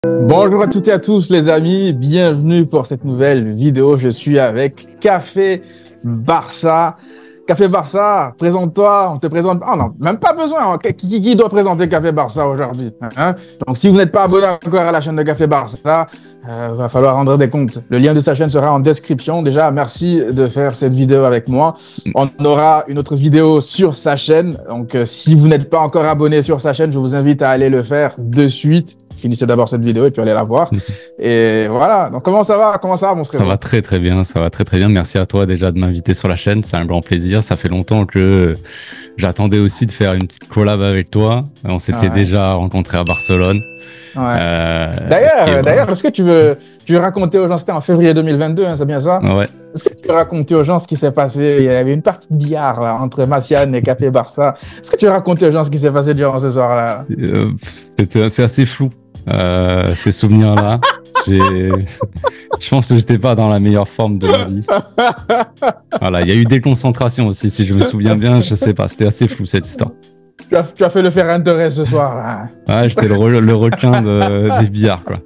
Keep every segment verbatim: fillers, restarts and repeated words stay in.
Bonjour à toutes et à tous les amis, bienvenue pour cette nouvelle vidéo. Je suis avec Café Barça. Café Barça, présente-toi, on te présente... Ah non, même pas besoin, qui, qui doit présenter Café Barça aujourd'hui, hein? Donc si vous n'êtes pas abonné encore à la chaîne de Café Barça, il euh, va falloir rendre des comptes. Le lien de sa chaîne sera en description. Déjà, merci de faire cette vidéo avec moi. On aura une autre vidéo sur sa chaîne. Donc, euh, si vous n'êtes pas encore abonné sur sa chaîne, je vous invite à aller le faire de suite. Finissez d'abord cette vidéo et puis allez la voir. Et voilà. Donc, comment ça va? Comment ça va, mon frère? Ça va très très bien. Ça va très très bien. Merci à toi déjà de m'inviter sur la chaîne. C'est un grand plaisir. Ça fait longtemps que j'attendais aussi de faire une petite collab avec toi. On s'était ouais. déjà rencontrés à Barcelone. Ouais. Euh, d'ailleurs, voilà. d'ailleurs, est-ce que tu veux, tu veux raconter aux gens, c'était en février deux mille vingt-deux, hein, c'est bien ça? Ouais. Est-ce que tu veux raconter aux gens ce qui s'est passé? Il y avait une partie de billard là, entre Massiane et Café Barça. Est-ce que tu veux raconter aux gens ce qui s'est passé durant ce soir-là? euh, C'est assez flou, euh, ces souvenirs-là. Je pense que j'étais pas dans la meilleure forme de ma vie. Voilà, il y a eu des concentrations aussi, si je me souviens bien. Je sais pas, c'était assez flou cette histoire. Tu as, tu as fait le Ferran Torres ce soir là. Ouais, j'étais le, re, le requin de, des billards quoi.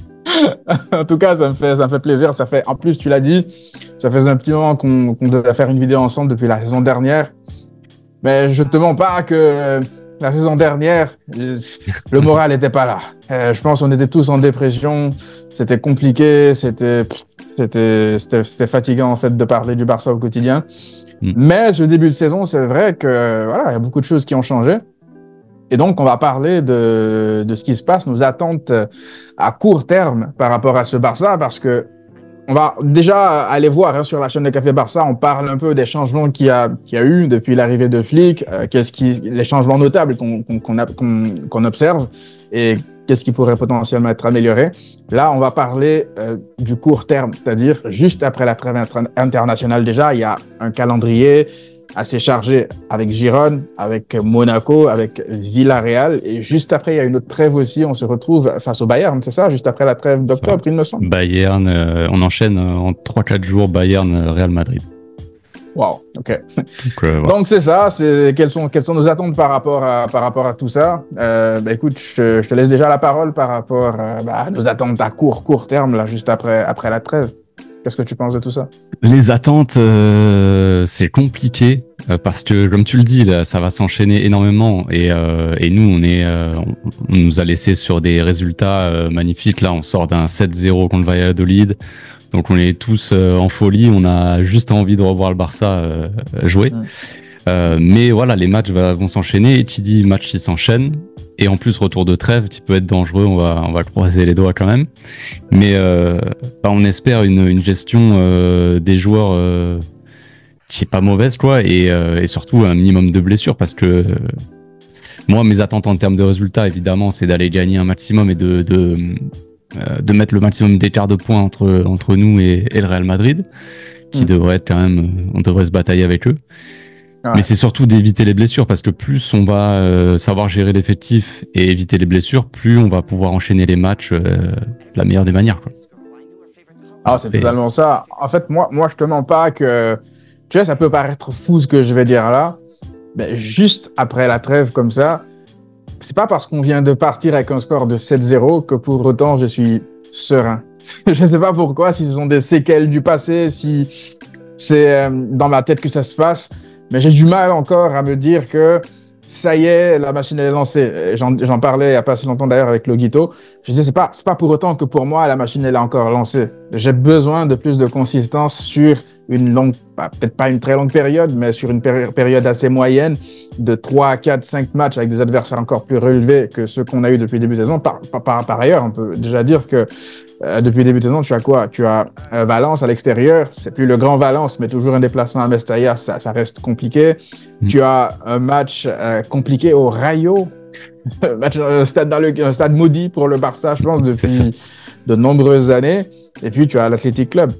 En tout cas, ça me fait, ça me fait plaisir. Ça fait, en plus, tu l'as dit, ça faisait un petit moment qu'on qu'on devait faire une vidéo ensemble depuis la saison dernière. Mais je te mens pas que la saison dernière, le moral n'était pas là. Euh, je pense qu'on était tous en dépression. C'était compliqué. C'était, c'était, c'était, c'était fatigant en fait de parler du Barça au quotidien. Mm. Mais ce début de saison, c'est vrai que voilà, il y a beaucoup de choses qui ont changé. Et donc, on va parler de, de ce qui se passe, nos attentes à court terme par rapport à ce Barça, parce que on va déjà aller voir hein, sur la chaîne de Café Barça, on parle un peu des changements qu'il y a, qu'il y a eu depuis l'arrivée de Flick, euh, qu'est-ce qui, les changements notables qu'on qu'on, qu'on, qu'on, qu'on observe et qu'est-ce qui pourrait potentiellement être amélioré. Là, on va parler euh, du court terme, c'est-à-dire juste après la trêve internationale déjà, il y a un calendrier assez chargé avec Girone, avec Monaco, avec Villarreal. Et juste après, il y a une autre trêve aussi. On se retrouve face au Bayern, c'est ça? Juste après la trêve d'octobre, il me semble. Bayern, euh, on enchaîne en trois quatre jours Bayern-Real Madrid. Wow, ok. Donc, euh, voilà. Donc c'est ça. C'est quelles sont quelles sont nos attentes par rapport à par rapport à tout ça? Euh, bah, écoute, je te, je te laisse déjà la parole par rapport euh, bah, à nos attentes à court court terme là, juste après après la trêve. Qu'est-ce que tu penses de tout ça? Les attentes, euh, c'est compliqué euh, parce que, comme tu le dis, là, ça va s'enchaîner énormément et, euh, et nous, on est, euh, on nous a laissé sur des résultats euh, magnifiques. Là, on sort d'un sept zéro contre Valladolid, donc on est tous euh, en folie. On a juste envie de revoir le Barça euh, jouer. Ouais. Euh, mais voilà, les matchs va, vont s'enchaîner et qui dit match qui s'enchaîne. Et en plus, retour de trêve, qui peut être dangereux, on va, on va croiser les doigts quand même. Mais euh, bah, on espère une, une gestion euh, des joueurs euh, qui est pas mauvaise, quoi, et, euh, et surtout un minimum de blessures, parce que euh, moi, mes attentes en termes de résultats, évidemment, c'est d'aller gagner un maximum et de, de, euh, de mettre le maximum d'écart de points entre, entre nous et, et le Real Madrid, qui mmh. devrait être quand même, on devrait se batailler avec eux. Ouais. Mais c'est surtout d'éviter les blessures, parce que plus on va euh, savoir gérer l'effectif et éviter les blessures, plus on va pouvoir enchaîner les matchs euh, de la meilleure des manières, quoi. Ah, c'est et... totalement ça. En fait, moi, moi, je te mens pas que, tu vois, ça peut paraître fou ce que je vais dire là, mais juste après la trêve comme ça, c'est pas parce qu'on vient de partir avec un score de sept zéro que pour autant je suis serein. Je sais pas pourquoi, si ce sont des séquelles du passé, si c'est euh, dans ma tête que ça se passe. Mais j'ai du mal encore à me dire que ça y est, la machine est lancée. J'en, j'en parlais il n'y a pas si longtemps d'ailleurs avec Loguito. Je disais, c'est pas, c'est pas pour autant que pour moi, la machine elle est encore lancée. J'ai besoin de plus de consistance sur une longue, peut-être pas une très longue période, mais sur une péri- période assez moyenne de trois, quatre, cinq matchs avec des adversaires encore plus relevés que ceux qu'on a eu depuis le début de saison. Par, par, par ailleurs, on peut déjà dire que euh, depuis le début de saison, tu as quoi? Tu as euh, Valence à l'extérieur, c'est plus le grand Valence, mais toujours un déplacement à Mestalla, ça, ça reste compliqué. Mmh. Tu as un match euh, compliqué au Rayo, match, un, stade dans le, un stade maudit pour le Barça, je pense, depuis de nombreuses années. Et puis, tu as l'Athletic Club.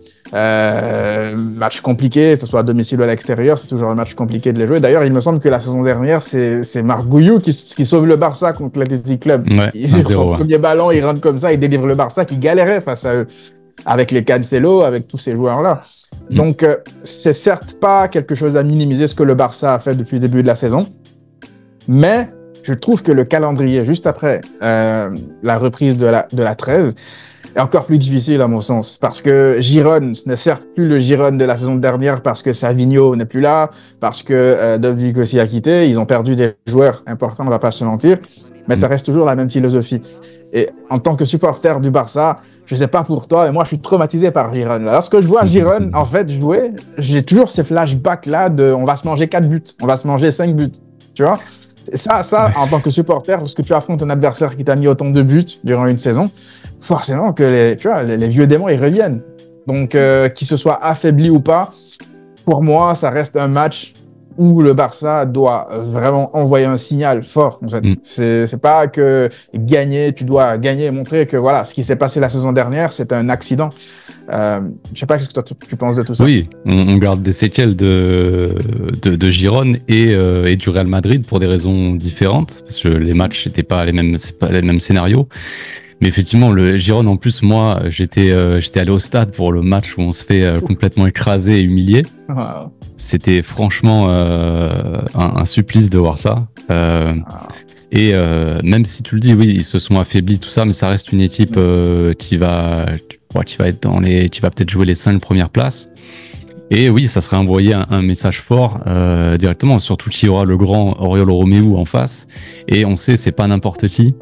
Euh, match compliqué, que ce soit à domicile ou à l'extérieur, c'est toujours un match compliqué de les jouer. D'ailleurs, il me semble que la saison dernière, c'est, c'est Marc Gouillou qui, qui sauve le Barça contre l'Athletic Club. Ouais, il, sur son ouais. premier ballon, il rentre comme ça, il délivre le Barça qui galérait face à eux, avec les Cancelo, avec tous ces joueurs-là. Mm. Donc, euh, c'est certes pas quelque chose à minimiser ce que le Barça a fait depuis le début de la saison, mais je trouve que le calendrier juste après euh, la reprise de la, de la trêve est encore plus difficile à mon sens. Parce que Girone, ce n'est certes plus le Girone de la saison dernière parce que Savigno n'est plus là, parce que euh, Dobbik aussi a quitté, ils ont perdu des joueurs importants, on va pas se mentir, mais ça reste toujours la même philosophie. Et en tant que supporter du Barça, je sais pas pour toi, mais moi je suis traumatisé par Girone. Lorsque je vois Girone en fait jouer, j'ai toujours ces flashbacks là de on va se manger quatre buts, on va se manger cinq buts, tu vois. Ça, ça, en tant que supporter, lorsque tu affrontes un adversaire qui t'a mis autant de buts durant une saison, forcément que les, tu vois, les, les vieux démons, ils reviennent. Donc, euh, qu'il se soit affaibli ou pas, pour moi, ça reste un match où le Barça doit vraiment envoyer un signal fort. En fait. Mm. C'est, c'est pas que gagner, tu dois gagner et montrer que voilà, ce qui s'est passé la saison dernière, c'est un accident. Euh, je sais pas ce que toi, tu, tu penses de tout ça. Oui, on, on garde des séquelles de, de, de Girone et, euh, et du Real Madrid pour des raisons différentes, parce que les matchs n'étaient pas les mêmes, c'est pas les mêmes scénarios. Mais effectivement, le Girone, en plus, moi, j'étais, euh, j'étais allé au stade pour le match où on se fait euh, complètement écraser et humilier. Wow. C'était franchement euh, un, un supplice de voir ça. Euh, wow. Et euh, même si tu le dis, oui, ils se sont affaiblis, tout ça, mais ça reste une équipe euh, qui va, qui va être dans les, qui va peut-être jouer les cinq premières places. Et oui, ça serait envoyer un, un message fort euh, directement, surtout qu'il y aura le grand Oriol Romeu en face. Et on sait, c'est pas n'importe qui.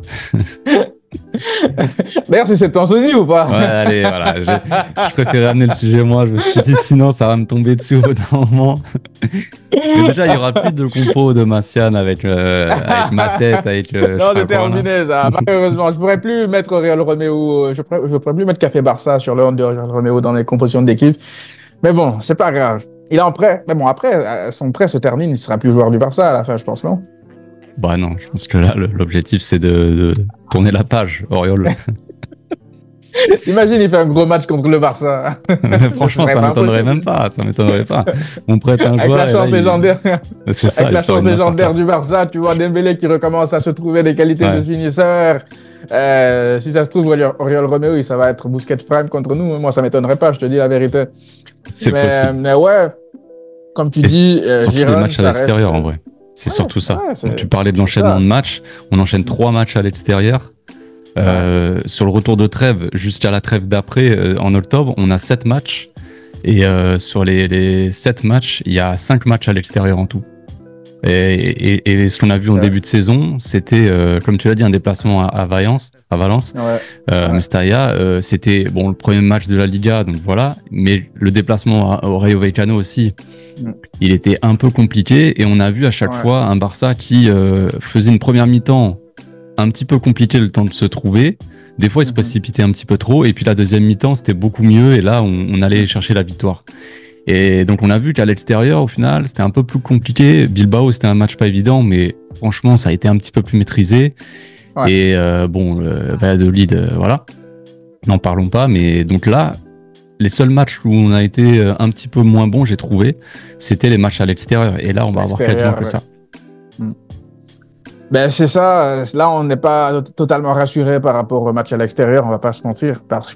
D'ailleurs, c'est cette souci ou pas? Ouais, allez, voilà. Je, je préférais amener le sujet moi. Je me suis dit, sinon, ça va me tomber dessus au bout d'un moment. Mais déjà, il y aura plus de compos de Massian avec, euh, avec ma tête, avec. Euh, non, c'est terminé, ça. Malheureusement, je pourrais plus mettre Oriol Romeu. Je pourrais, je pourrais plus mettre Café Barça sur le hand de Oriol Romeu dans les compositions d'équipe. Mais bon, c'est pas grave. Il est en prêt. Mais bon, après, son prêt se termine, il sera plus joueur du Barça à la fin, je pense, non? Bah non, je pense que là, l'objectif, c'est de, de tourner la page, Oriol. Imagine, il fait un gros match contre le Barça. Franchement, ça m'étonnerait même pas, ça m'étonnerait pas. On prête un joueur. Avec la chance là, légendaire, il... c'est ça, Avec la chance légendaire du Barça, tu vois Dembélé qui recommence à se trouver des qualités ouais. de finisseur. Euh, si ça se trouve, Oriol Romeu, ça va être Busquets Prime contre nous. Moi, ça m'étonnerait pas, je te dis la vérité. C'est mais, possible. Mais ouais, comme tu Et dis, euh, surtout Girone, les matchs à l'extérieur, reste... en vrai. C'est ouais, surtout ça. Ouais, c'est... Tu parlais de l'enchaînement ça, de matchs. On enchaîne trois matchs à l'extérieur. Euh, ouais. Sur le retour de trêve, jusqu'à la trêve d'après, euh, en octobre, on a sept matchs. Et euh, sur les, les sept matchs, il y a cinq matchs à l'extérieur en tout. Et, et, et ce qu'on a vu en ouais. début de saison, c'était, euh, comme tu l'as dit, un déplacement à, à Valence. À Valence. Ouais. Euh, ouais. Mestalla, euh, c'était bon, le premier match de la Liga, donc voilà. Mais le déplacement à, au Rayo Vallecano aussi, mm. il était un peu compliqué. Et on a vu à chaque ouais. fois un Barça qui euh, faisait une première mi-temps un petit peu compliqué le temps de se trouver. Des fois, il se précipitait un petit peu trop. Et puis la deuxième mi-temps, c'était beaucoup mieux. Et là, on, on allait chercher la victoire. Et donc, on a vu qu'à l'extérieur, au final, c'était un peu plus compliqué. Bilbao, c'était un match pas évident, mais franchement, ça a été un petit peu plus maîtrisé. Ouais. Et euh, bon, le Valladolid, euh, voilà. N'en parlons pas. Mais donc là, les seuls matchs où on a été un petit peu moins bon, j'ai trouvé, c'était les matchs à l'extérieur. Et là, on va avoir quasiment que ouais. ça. Hmm. Ben c'est ça, là on n'est pas totalement rassuré par rapport au match à l'extérieur, on va pas se mentir, parce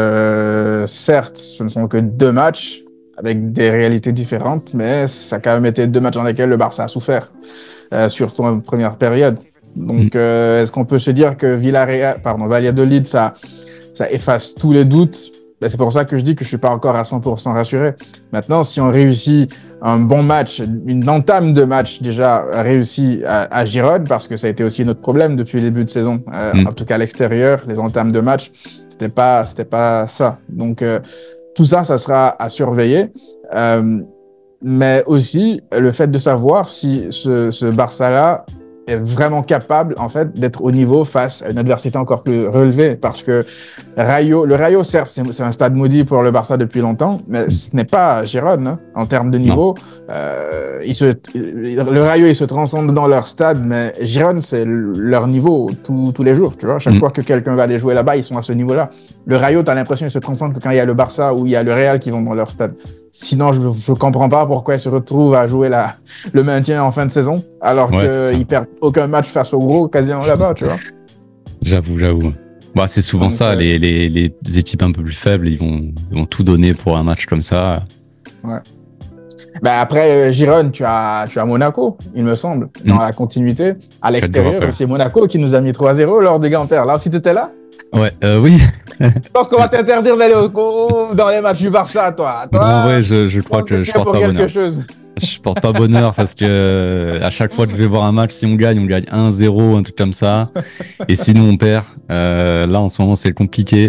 que certes ce ne sont que deux matchs avec des réalités différentes, mais ça a quand même été deux matchs dans lesquels le Barça a souffert, euh, surtout en première période. Donc euh, est-ce qu'on peut se dire que Villarreal, pardon, Valladolid, ça, ça efface tous les doutes? Ben, c'est pour ça que je dis que je suis pas encore à cent pour cent rassuré. Maintenant, si on réussit un bon match, une entame de match déjà réussie à, à Girone, parce que ça a été aussi notre problème depuis le début de saison, euh, mm. en tout cas à l'extérieur, les entames de match, c'était pas, c'était pas ça. Donc euh, tout ça, ça sera à surveiller. Euh, mais aussi le fait de savoir si ce, ce Barça-là est vraiment capable, en fait, d'être au niveau face à une adversité encore plus relevée. Parce que Rayo, le Rayo, certes, c'est, c'est un stade maudit pour le Barça depuis longtemps, mais ce n'est pas Girone, hein, en termes de niveau. Euh, ils se, le Rayo, ils se transcendent dans leur stade, mais Girone, c'est leur niveau tout, tous les jours, tu vois. Chaque mm. fois que quelqu'un va aller jouer là-bas, ils sont à ce niveau-là. Le Rayo, t'as l'impression qu'ils se transcendent que quand il y a le Barça ou il y a le Real qui vont dans leur stade. Sinon, je ne comprends pas pourquoi ils se retrouvent à jouer la, le maintien en fin de saison, alors ouais, qu'ils perdent aucun match face au gros quasiment là-bas, tu vois. J'avoue, j'avoue. Bah, c'est souvent Donc, ça, euh... les, les, les équipes un peu plus faibles, ils vont, ils vont tout donner pour un match comme ça. Ouais. Ben après euh, Girone, tu as, tu as Monaco, il me semble, dans mmh. la continuité. À l'extérieur, c'est Monaco qui nous a mis trois à zéro lors de Gamper. Là aussi, tu étais là? Ouais, euh, oui. Je pense qu'on va t'interdire d'aller au, au, dans les matchs du Barça, toi. toi non, ouais, je, je crois que je porte pas bonheur. Chose. Je porte pas bonheur parce que à chaque fois que je vais voir un match, si on gagne, on gagne un zéro, un truc comme ça. Et sinon, on perd. Euh, là, en ce moment, c'est compliqué.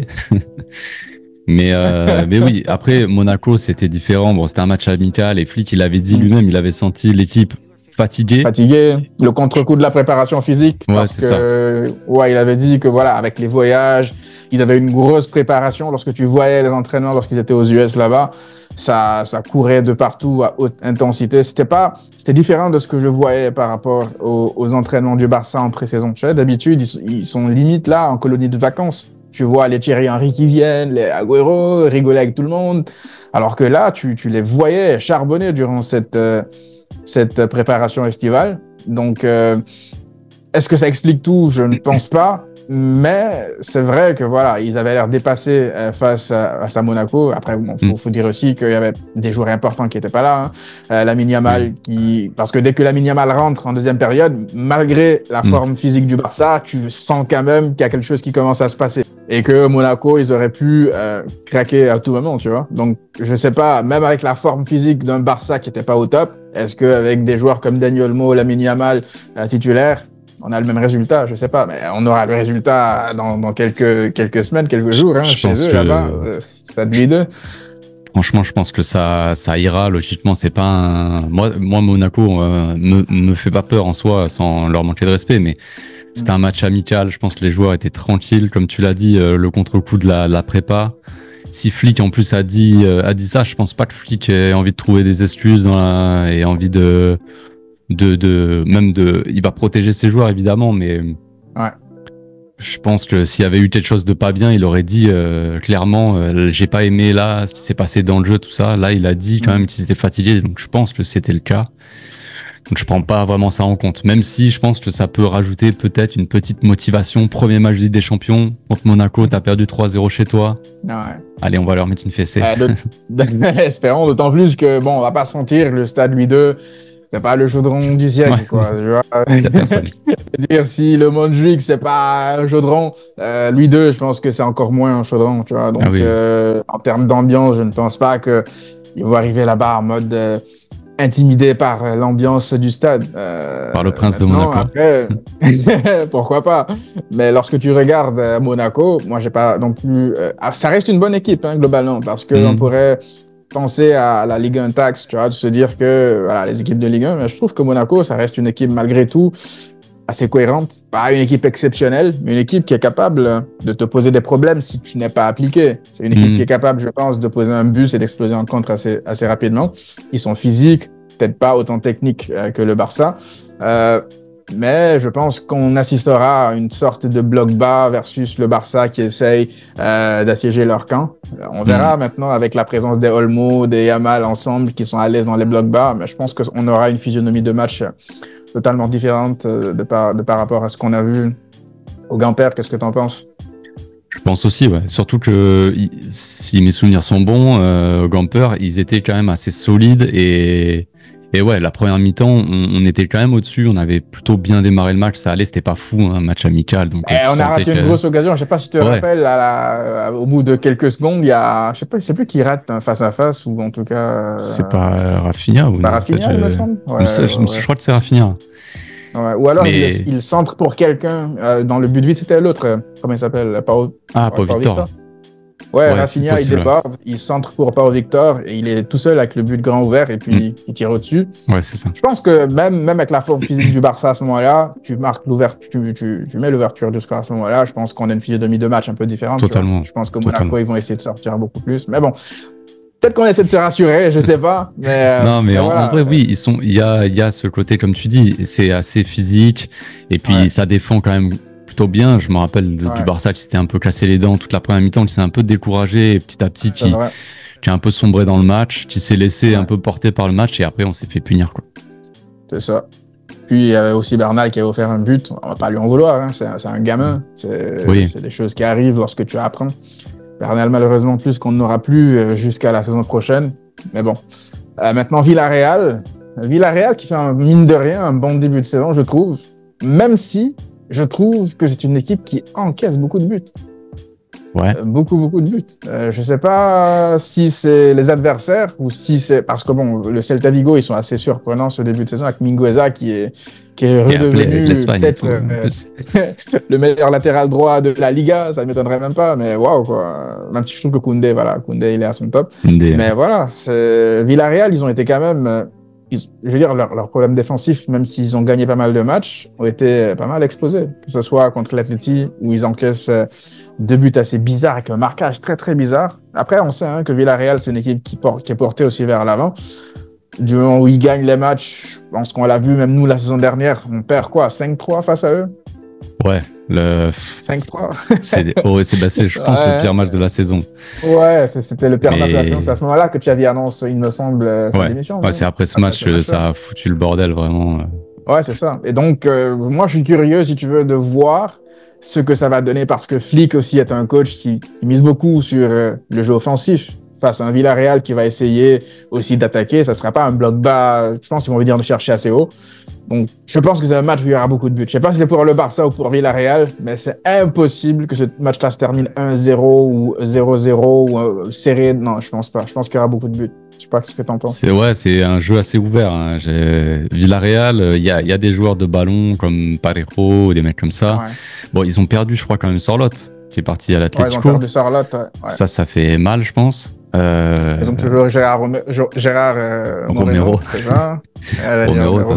mais, euh, mais oui, après, Monaco, c'était différent. Bon, c'était un match amical et Flick, il avait dit lui-même, il avait senti l'équipe fatiguée. Fatigué. Le contre-coup de la préparation physique. Ouais, parce c'est que, ça. Ouais, il avait dit que voilà, avec les voyages, ils avaient une grosse préparation. Lorsque tu voyais les entraînements, lorsqu'ils étaient aux U S là-bas, ça, ça courait de partout à haute intensité. C'était pas, c'était différent de ce que je voyais par rapport aux, aux entraînements du Barça en pré-saison. Tu sais, d'habitude, ils, ils sont limite là en colonie de vacances. Tu vois les Thierry Henry qui viennent, les Agüero, rigoler avec tout le monde. Alors que là, tu, tu les voyais charbonner durant cette, euh, cette préparation estivale. Donc, euh, est-ce que ça explique tout? Je ne pense pas. Mais c'est vrai que voilà, ils avaient l'air dépassés euh, face à, à Monaco. Après, bon, faut, faut dire aussi qu'il y avait des joueurs importants qui étaient pas là. Hein. Euh, Lamine Yamal, qui, parce que dès que Lamine Yamal rentre en deuxième période, malgré la forme mm. physique du Barça, tu sens quand même qu'il y a quelque chose qui commence à se passer et que Monaco, ils auraient pu euh, craquer à tout moment, tu vois. Donc, je sais pas, même avec la forme physique d'un Barça qui était pas au top, est-ce qu'avec des joueurs comme Dani Olmo, Lamine Yamal euh, titulaire, on a le même résultat, je sais pas, mais on aura le résultat dans, dans quelques, quelques semaines, quelques jours, hein, je chez pense eux, que... là-bas, euh, Stade Louis deux. Franchement, je pense que ça, ça ira. Logiquement, c'est pas un... Moi, moi Monaco euh, me, me fait pas peur en soi, sans leur manquer de respect, mais c'était un match amical. Je pense que les joueurs étaient tranquilles, comme tu l'as dit, euh, le contre-coup de la, la prépa. Si Flick en plus a dit, euh, a dit ça, je pense pas que Flick ait envie de trouver des excuses dans la... et envie de... De, de même de il va protéger ses joueurs évidemment, mais ouais. Je pense que s'il y avait eu quelque chose de pas bien, il aurait dit euh, clairement euh, j'ai pas aimé là ce qui s'est passé dans le jeu, tout ça. Là il a dit quand même qu'il était fatigué, donc je pense que c'était le cas. Donc je prends pas vraiment ça en compte, même si je pense que ça peut rajouter peut-être une petite motivation. Premier match de Ligue des Champions contre Monaco, t'as perdu trois zéro chez toi. Ouais. Allez, on va leur mettre une fessée. Euh, Espérons, d'autant plus que bon, on va pas se mentir, le Stade Louis deux, c'est pas le chaudron du siècle, ouais. quoi. Je veux dire, si le Montjuic, c'est pas un chaudron, euh, Louis deux, je pense que c'est encore moins un chaudron, tu vois. Donc, ah oui. euh, en termes d'ambiance, je ne pense pas qu'ils vont arriver là-bas en mode euh, intimidé par l'ambiance du stade. Euh, par le prince de Monaco. Après, pourquoi pas. Mais lorsque tu regardes euh, Monaco, moi, j'ai pas non plus... Euh, ça reste une bonne équipe, hein, globalement, parce qu'on mm. pourrait... penser à la Ligue un taxe, tu vois, de se dire que voilà, les équipes de Ligue un, mais je trouve que Monaco, ça reste une équipe malgré tout assez cohérente. Pas une équipe exceptionnelle, mais une équipe qui est capable de te poser des problèmes si tu n'es pas appliqué. C'est une équipe mmh. qui est capable, je pense, de poser un bus et d'exploser en contre assez, assez rapidement. Ils sont physiques, peut-être pas autant techniques euh, que le Barça. Euh, Mais je pense qu'on assistera à une sorte de bloc bas versus le Barça qui essaye euh, d'assiéger leur camp. On verra mmh. maintenant avec la présence des Olmo, des Yamal ensemble qui sont à l'aise dans les blocs bas, mais je pense qu'on aura une physionomie de match totalement différente de par, de par rapport à ce qu'on a vu au Gamper. Qu'est-ce que tu en penses? Je pense aussi, ouais. Surtout que si mes souvenirs sont bons, euh, au Gamper, ils étaient quand même assez solides et... Et ouais, la première mi-temps, on, on était quand même au-dessus. On avait plutôt bien démarré le match. Ça allait, c'était pas fou, un hein, match amical. Donc, et on a raté que... une grosse occasion. Je sais pas si tu te ouais. rappelles, à la, au bout de quelques secondes, il y a, je sais pas, je sais plus qui rate un face à face ou en tout cas. C'est pas euh, Rafinha ou pas Rafinha, il me semble. Ouais, je, je, ouais. je crois que c'est Rafinha. Ouais. Ou alors Mais... il, il centre pour quelqu'un euh, dans le but vide. C'était l'autre. Euh, comment il s'appelle? Pao. Ah, Pao Victor. Victor. Ouais, ouais, Rafinha, il déborde, il centre pour Pao Victor et il est tout seul avec le but grand ouvert et puis mm. il tire au-dessus. Ouais, c'est ça. Je pense que même, même avec la forme physique du Barça à ce moment-là, tu marques l'ouverture, tu, tu, tu mets l'ouverture du score à ce moment-là. Je pense qu'on a une physionomie de match un peu différente. Totalement. Je pense que Monaco, ils vont essayer de sortir beaucoup plus. Mais bon, peut-être qu'on essaie de se rassurer, je sais pas. Mais, non, mais, mais en, voilà. en vrai, oui, ils sont, il y a, il y a ce côté, comme tu dis, c'est assez physique et puis ouais. ça défend quand même plutôt bien. Je me rappelle de, ouais. du Barça qui s'était un peu cassé les dents toute la première mi-temps, qui s'est un peu découragé et petit à petit qui, qui a un peu sombré dans le match, qui s'est laissé ouais. un peu porter par le match et après on s'est fait punir, quoi. C'est ça. Puis il y avait aussi Bernal qui avait offert un but. On va pas lui en vouloir, hein. c'est, c'est un gamin. C'est, oui. c'est des choses qui arrivent lorsque tu apprends. Bernal malheureusement plus qu'on n'aura plus jusqu'à la saison prochaine. Mais bon. Euh, maintenant, Villarreal. Villarreal qui fait, un, mine de rien, un bon début de saison, je trouve. Même si je trouve que c'est une équipe qui encaisse beaucoup de buts. Ouais. Euh, beaucoup, beaucoup de buts. Euh, je sais pas si c'est les adversaires ou si c'est... Parce que bon, le Celta Vigo, ils sont assez surprenants ce début de saison avec Mingueza qui est, qui est Qui est appelé redevenu avec l'Espagne et peut-être tout, en euh, plus. le meilleur latéral droit de la Liga. Ça ne m'étonnerait même pas, mais waouh, quoi. Même si je trouve que Koundé, voilà, Koundé, il est à son top. Des- Mais voilà, c'est... Villarreal, ils ont été quand même... euh, ils- Je veux dire, leur, leur problème défensif, même s'ils ont gagné pas mal de matchs, ont été pas mal exposés. Que ce soit contre l'Atleti, où ils encaissent euh, deux buts assez bizarres, avec un marquage très très bizarre. Après, on sait hein, que Villarreal, c'est une équipe qui, porte, qui est portée aussi vers l'avant. Du moment où ils gagnent les matchs, je pense qu'on l'a vu, même nous, la saison dernière, on perd quoi, cinq trois face à eux? Ouais, le... cinq trois. c'est oh, c'est bah, c'est, je pense, Ouais. le pire match de la saison. Ouais, c'est- c'était le pire Mais- match de la saison. C'est à ce moment-là que Xavi annonce, il me semble, euh, sa Ouais, démission. ouais non c'est après ce Après match ce que match-là. ça a foutu le bordel, vraiment. euh. Ouais, c'est ça. Et donc, euh, moi, je suis curieux, si tu veux, de voir ce que ça va donner parce que Flick aussi est un coach qui, qui mise beaucoup sur euh, le jeu offensif face à un Villarreal qui va essayer aussi d'attaquer. Ça ne sera pas un bloc bas. Je pense qu'ils vont venir le chercher assez haut. Donc, je pense que c'est un match où il y aura beaucoup de buts. Je ne sais pas si c'est pour le Barça ou pour Villarreal, mais c'est impossible que ce match-là se termine un zéro ou zéro zéro ou euh, serré. Non, je pense pas. Je pense qu'il y aura beaucoup de buts. Je sais pas ce que tu en penses. C'est ouais, c'est un jeu assez ouvert. Hein. J'ai... Villarreal, il y a, y a des joueurs de ballon comme Parejo, des mecs comme ça. Ouais. Bon, ils ont perdu, je crois, quand même Sorlotte, qui est parti à Ouais, ils ont l'Atlético. perdu Sarlotte. Ouais. Ouais. Ça, ça fait mal, je pense. Euh... Ils ont toujours Gérard, Rome- Jo- Gérard euh, Romero. Moreno, c'est ça. Euh, Romero, Romero.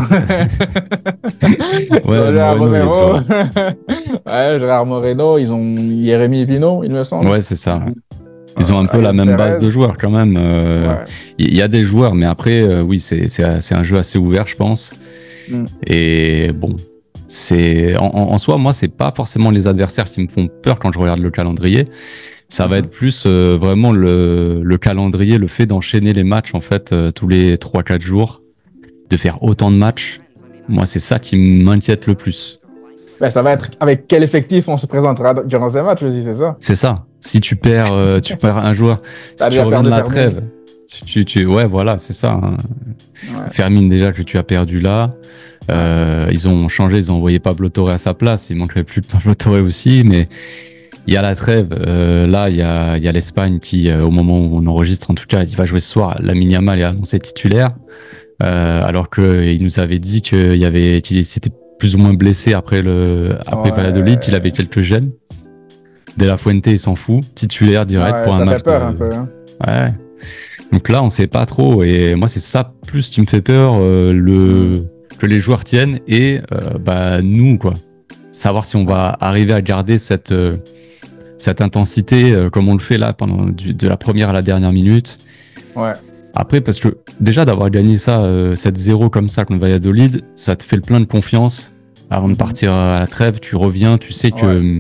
Ouais, Gérard Moreno, il est Romero. ouais, Gérard Moreno, ils ont Jérémy Pino, il me semble. Ouais, c'est ça. Ils ont un peu Euh, la Alex même Perez. base de joueurs quand même. Euh, Ouais. Il y a des joueurs, mais après, euh, oui, c'est, c'est, c'est un jeu assez ouvert, je pense. Mm. Et bon, c'est en, en en soi, moi, c'est pas forcément les adversaires qui me font peur quand je regarde le calendrier. Ça va Mhm. être plus euh, vraiment le, le calendrier, le fait d'enchaîner les matchs en fait euh, tous les trois quatre jours, de faire autant de matchs. Moi, c'est ça qui m'inquiète le plus. Ben, ça va être avec quel effectif on se présentera durant ces matchs aussi, c'est ça. C'est ça. Si tu perds, euh, tu perds un joueur, T'as si tu déjà reviens de perdu la Fermin. trêve, tu, tu, tu- ouais, voilà, c'est ça. Hein. Ouais. Fermine déjà que tu as perdu là. Euh, ils ont changé, ils ont envoyé Pablo Torre à sa place. Il manquerait plus de Pablo Torre aussi, mais il y a la trêve. Euh, là, il y a, il y a l'Espagne qui, euh, au moment où on enregistre, en tout cas, il va jouer ce soir. Lamine Yamal est annoncé titulaire, euh, alors qu'il nous avait dit qu'il y avait, qu'il s'était plus ou moins blessé après le, après Ouais. Valladolid, qu'il avait quelques gènes. De La Fuente, il s'en fout. Titulaire direct Ouais, pour un ça match. fait peur de- un peu. Hein. Ouais. Donc là, on sait pas trop. Et moi, c'est ça plus qui me fait peur, euh, le que les joueurs tiennent et euh, bah nous quoi. Savoir si on va arriver à garder cette euh, cette intensité euh, comme on le fait là pendant du, de la première à la dernière minute. Ouais. Après, parce que déjà d'avoir gagné ça euh, sept zéro comme ça contre Valladolid, ça te fait le plein de confiance. Avant de partir à la trêve, tu reviens, tu sais que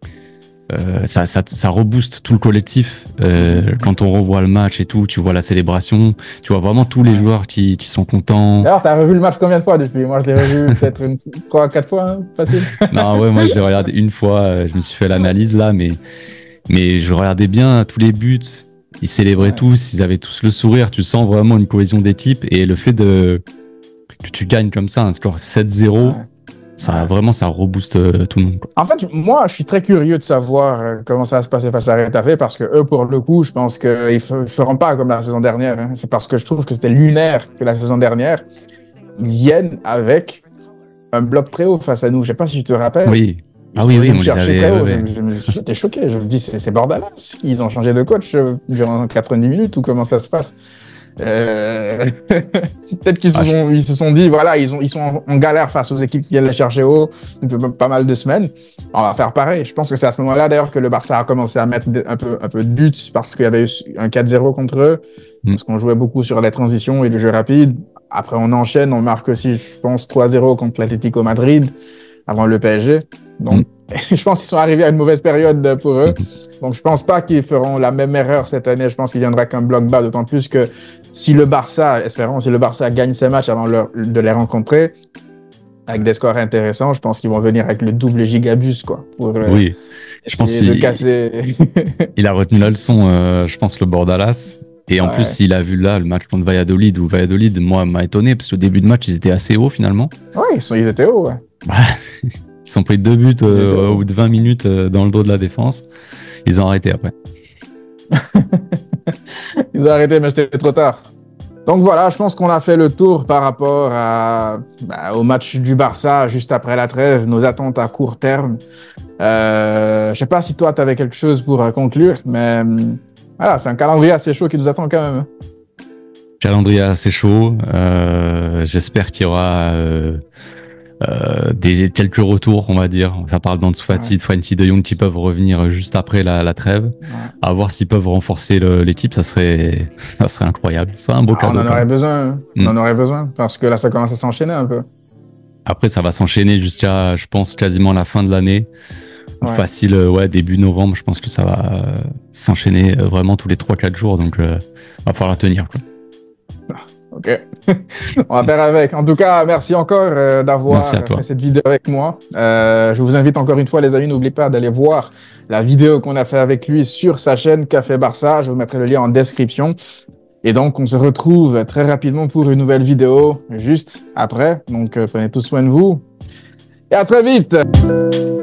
euh, ça, ça, ça rebooste tout le collectif. Euh, quand on revoit le match et tout, tu vois la célébration, tu vois vraiment tous les joueurs qui, qui sont contents. D'ailleurs, t'as revu le match combien de fois depuis? Moi, je l'ai revu peut-être une trois, quatre fois, hein, facile. Non, ouais, moi je l'ai regardé une fois, euh, je me suis fait l'analyse là, mais, mais je regardais bien tous les buts. Ils célébraient Ouais. tous, ils avaient tous le sourire, tu sens vraiment une cohésion d'équipe et le fait de que tu gagnes comme ça un score sept zéro, Ouais. ça vraiment ça rebooste euh, tout le monde, quoi. En fait, moi, je suis très curieux de savoir euh, comment ça va se passer face à Retafe parce que eux, pour le coup, je pense qu'ils ne feront pas comme la saison dernière. Hein. C'est parce que je trouve que c'était lunaire que la saison dernière, ils viennent avec un bloc très haut face à nous. Je sais pas si tu te rappelles. Oui. Ils Ah sont oui, oui, venus on me les chercher avait, très haut. ouais, ouais. Je- je me- J'étais choqué. Je me dis, c'est c'est bordalas qu'ils ont changé de coach euh, durant quatre-vingt-dix minutes ou comment ça se passe. Euh, Peut-être qu'ils se, Ah, je- sont- ils se sont dit, voilà, ils, ont, ils sont en, en galère face aux équipes qui viennent les chercher haut depuis pas mal de semaines. On va faire pareil. Je pense que c'est à ce moment-là, d'ailleurs, que le Barça a commencé à mettre des- un peu, un peu de buts parce qu'il y avait eu un quatre zéro contre eux, Mm. parce qu'on jouait beaucoup sur les transitions et le jeu rapide. Après, on enchaîne, on marque aussi, je pense, trois zéro contre l'Atlético Madrid avant le P S G. Donc, je pense qu'ils sont arrivés à une mauvaise période pour eux. Donc, je pense pas qu'ils feront la même erreur cette année. Je pense qu'il viendra qu'un bloc bas, d'autant plus que si le Barça, espérons, si le Barça gagne ses matchs avant leur- de les rencontrer, avec des scores intéressants, je pense qu'ils vont venir avec le double gigabus, quoi, pour euh, Oui. Je pense essayer de qu'il- casser. Il a retenu la leçon, euh, je pense, le Bordalas. Et en Ouais. plus, il a vu là le match contre Valladolid, où Valladolid, moi, m'a étonné, parce qu'au début de match, ils étaient assez hauts finalement. Ouais, ils, sont, ils étaient hauts, ouais. Ils sont pris deux buts euh, étaient hauts. au bout de vingt minutes euh, dans le dos de la défense. Ils ont arrêté après. Ils ont arrêté, mais c'était trop tard. Donc voilà, je pense qu'on a fait le tour par rapport à, bah, au match du Barça juste après la trêve, nos attentes à court terme. Euh, je sais pas si toi, tu avais quelque chose pour euh, conclure, mais hum, voilà, c'est un calendrier assez chaud qui nous attend quand même. Calendrier assez chaud. Euh, J'espère qu'il y aura euh, euh, des, quelques retours, on va dire. Ça parle d'Ansu Fati, Ouais. de Frenkie de Jong qui peuvent revenir juste après la, la trêve. Ouais. À voir s'ils peuvent renforcer le- l'équipe, ça serait, ça serait incroyable. Ça serait un beau Ah, cadeau. on en quand aurait même. besoin, hein. Mm. On en aurait besoin, parce que là, ça commence à s'enchaîner un peu. Après, ça va s'enchaîner jusqu'à, je pense, quasiment la fin de l'année. Ouais. Facile, euh, ouais, début novembre, je pense que ça va euh, s'enchaîner euh, vraiment tous les trois quatre jours. Donc, euh, va falloir tenir, quoi. Ok, on va faire avec. En tout cas, merci encore euh, d'avoir Merci à toi. fait cette vidéo avec moi. Euh, je vous invite encore une fois, les amis, n'oubliez pas d'aller voir la vidéo qu'on a fait avec lui sur sa chaîne Café Barça. Je vous mettrai le lien en description. Et donc, on se retrouve très rapidement pour une nouvelle vidéo juste après. Donc, euh, prenez tout soin de vous. Et à très vite!